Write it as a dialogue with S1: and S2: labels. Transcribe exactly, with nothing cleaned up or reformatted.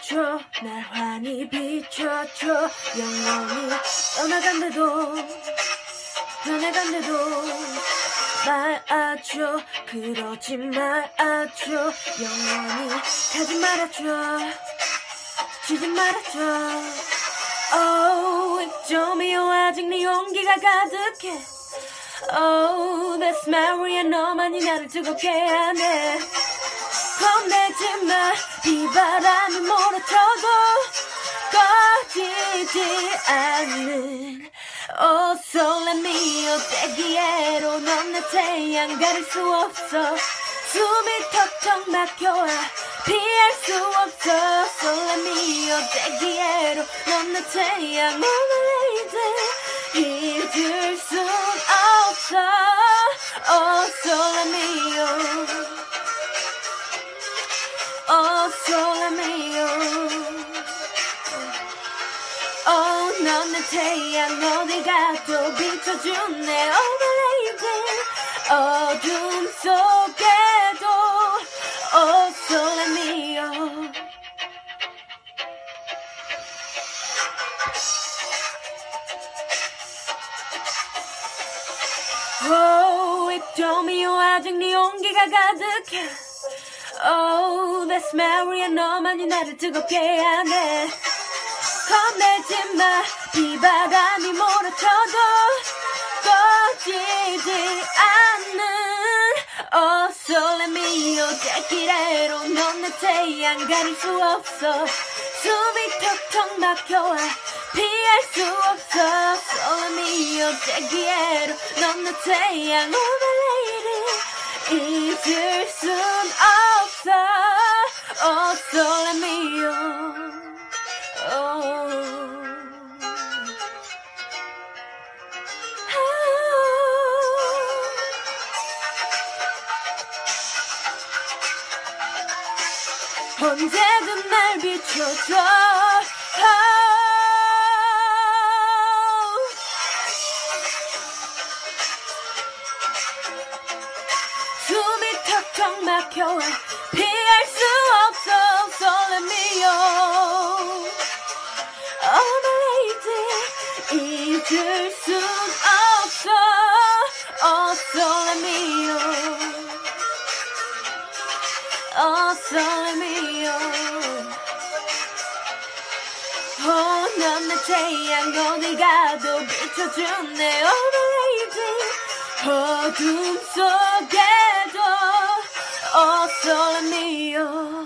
S1: 비춰 날 환히 비춰줘. 영원히 떠나간대도 떠나간대도 말아줘. 그러지 말아줘. 영원히 가지 말아줘. 지지 말아줘. Oh, 액점이요 아직 네 용기가 가득해. Oh, that's Maria. 너만이 나를 뜨겁게 하네. 겁내지 마. 비바람이 몰아쳐도 꺼지지 않는 Oh, so let me 어때기에로 넌 내 태양 가릴 수 없어. 숨이 턱턱 막혀와 피할 수 없어. So let me 어때기에로 넌 내 태양 Oh, lady 잊을 순 없어. Oh, so let me oh. Oh, so let me oh. Oh, 넌 내 태양 어디 가도 비춰주네. Oh, my lady 어둠 속에도 Oh, so let me oh. Oh, 입점이요 아직 네 용기가 가득해. Oh, that's Maria. 너만이 나를 뜨겁게 하네. 겁내지 마. 비바람이 몰아쳐도 꺼지지 않는 Oh, so let me 어제기래로 넌 내 태양 가릴 수 없어. 숨이 턱턱 막혀와 피할 수 없어. So let me 어제기래로 넌 내 태양 Oh, my lady 잊을 순 없어. Oh, so let me oh. 언제든 날 비춰줘. 숨이 턱턱 막혀와 피할 수 없어. So let me oh. Oh, my lady 잊을 순 없어. Oh, so let me oh. Oh, so let me oh. Oh, 넌 내 태양 어디 가도 비춰주네. Oh, my lady 어둠 속에도 Oh, so let me oh.